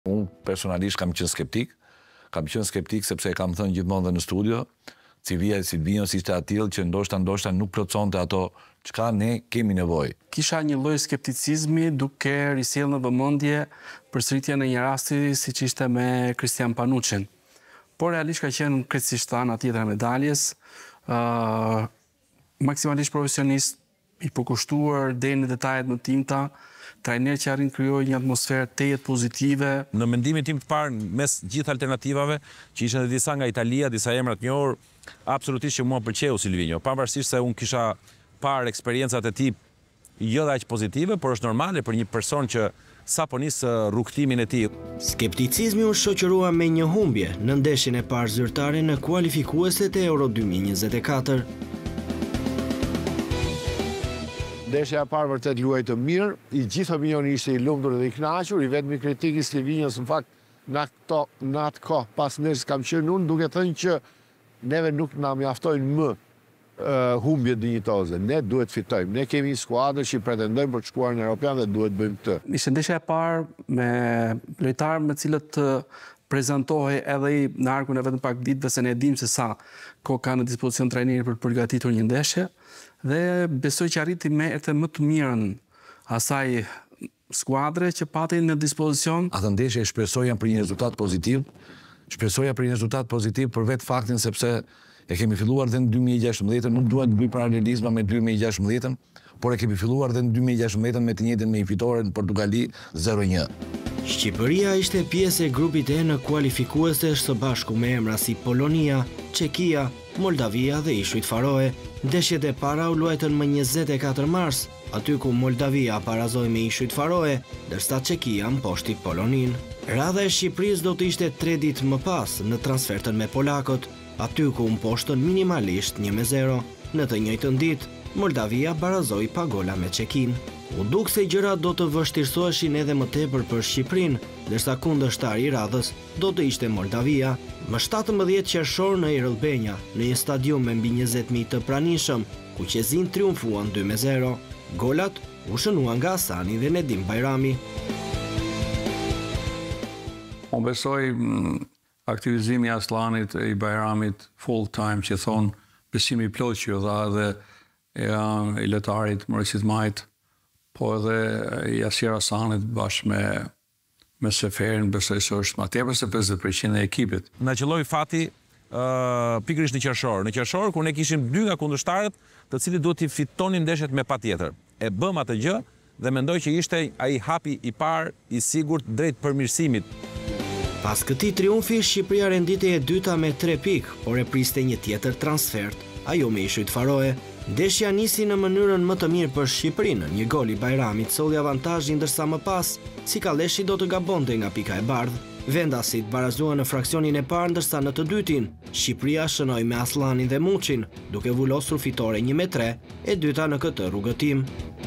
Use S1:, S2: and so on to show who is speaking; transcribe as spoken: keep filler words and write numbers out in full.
S1: Unë personalisht kam qenë skeptik, kam qenë skeptik sepse e kam thënë gjithmonë dhe në studio, Silvia e Silvinos ishte atillë që ndoshta ndoshta nuk plotësonte ato çka ne kemi nevojë.
S2: Kisha një lloj skepticizmi duke risjellë në vëmendje përsëritja në një rasti siç ishte me Kristian Panuchin. Por realisht ka qenë krejtësisht ana tjetër e medaljes, uh, maksimalisht profesionist, i përkushtuar deri në detajet më tinta, trajner që arrin krijojë një atmosferë tejet pozitive.
S3: Në mendimin tim të parë, mes gjithë alternativave, që ishin edhe disa nga Italia, disa emra të njohur, absolutisht që mua pëlqeu Silvinho, pavarësisht se unë kisha parë eksperiencat e tij jo aq pozitive, por është normale për një person që sapo nis rrugtimin e tij.
S4: Skepticizmi u shoqërua me një humbje në ndeshjen e parë zyrtare në kualifikueset e Euro dy mijë e njëzet e katër.
S5: Ndeshja e parë vërtet luaj të mirë, i gjithë opinioni ishte i lumtur dhe i kënaqur, i vetmi kritik i Silvinhos në fakt në ato në atë kohë pas ndeshjes kam qenë unë duke thënë që neve nuk na mjaftojnë më uh, humbje dinjitoze. Ne duhet fitojmë. Ne kemi një skuadër që pretendojmë për të shkuar në European dhe duhet bëjmë këtë.
S2: Ishte ndeshja e parë me lojtarë me cilët prezantohej edhe i në arkun e vetëm pak ditëve se ne e dimë se sa kohë ka në dispozicion trajneri për të përgatitur një ndeshje. Dhe besoj që arriti me ertë më të mirën asaj skuadre që pati në dispozicion.
S1: Atë ndeshje shpresoja për një rezultat pozitiv, shpresoja për një rezultat pozitiv për vetë faktin sepse e kemi filluar dhe në dy mijë e gjashtëmbëdhjetë, nuk duhet të bëj paralelizma me dy mijë e gjashtëmbëdhjetën, por e kemi filluar dhe në dy mijë e gjashtëmbëdhjetën me të njëjtën me një fitore në Portugali zero një.
S4: Shqipëria ishte pjesë e grupit E në kualifikuese së bashku me emra si Polonia, Çekia, Moldavia dhe Ishujt Faroe. Ndeshjet e para u luajtën më njëzet e katër mars, aty ku Moldavia parazoi me Ishujt Faroe, ndërsa Çekia mposhti Polonin. Radha e Shqipërisë do të ishte tre ditë më pas në transfertën me polakët, aty ku mposhtën minimalisht një me zero. Në të njëjtën ditë, Moldavia barazoi pa gola me Çekin. U duk se gjërat do të vështirësoheshin edhe më tepër për Shqipërinë, ndërsa kundërshtari i radhës do të ishte Moldavia. Më shtatëmbëdhjetë qershor në Erëllbenja, në një stadium me mbi njëzet mijë të pranishëm, ku qezin triumfuan dy me zero. Golat u shënuan nga Hasani dhe Nedim Bajrami.
S6: Unë besoj aktivizimi i Aslanit e i Bajramit full time që thonë besimi i plot që ju dha dhe i letarit Morisit Majt, po edhe i Asir Hasanit bashkë me me Seferin, besoj se është ma tepër se pesëdhjetë përqind e ekipit.
S3: Na qelloi fati uh, pikërisht në qershor. Në qershor kur ne kishim dy nga kundërshtarët, të cilët duhet të fitonin ndeshjet me patjetër. E bëm atë gjë dhe mendoj që ishte ai hapi i parë i sigurt drejt përmirësimit.
S4: Pas këtij triumfi, Shqipëria renditej e dyta me tre pikë, por e priste një tjetër transfert, ajo me Ishujt Faroe. Ndeshja nisi në mënyrën më të mirë për Shqipërinë, një gol i Bajramit solli avantazhin, ndërsa më pas Sikaleshi do të gabonte nga pika e bardhë. Vendasit barazuan në fraksionin e parë, ndërsa në të dytin Shqipëria shënoi me Aslanin dhe Muçin, duke vullosur fitore një me tre, e dyta në këtë rrugëtim.